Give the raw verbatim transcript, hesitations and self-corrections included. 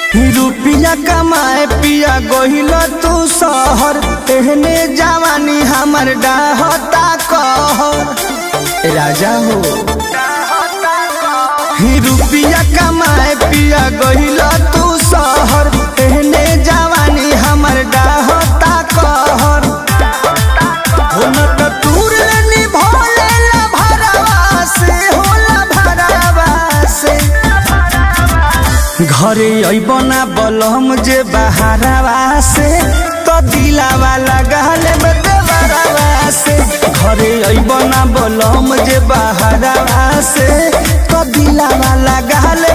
रुपिया कमाए पिया गोहिल तू शहर, एहने जवानी हमर डाहता कहर राजा हो। रुपिया कमाए पिया गोहिल तू शहर, एहने जवानी हमर डाहता कहर। तूर भोले ला भरवा से होला भरवा से, घरे अबना बलम जे बहारवा से, तो दिलावा लगाल देवरवा से। घरे अबना बलम जे बहारवा से, तो दिलावा लगाल